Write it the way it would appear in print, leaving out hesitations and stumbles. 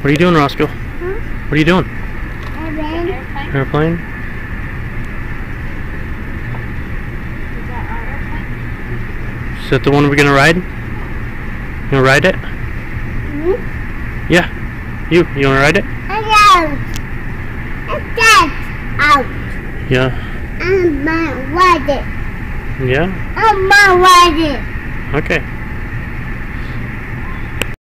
What are you doing, Roscoe? Huh? What are you doing? Airplane. Airplane? Is that our airplane? Is that the one we're gonna ride? You gonna ride it? Mm-hmm. Yeah. You wanna ride it? Out. Out. Yeah. I'm my ride it. Yeah? I'm my ride it. Okay.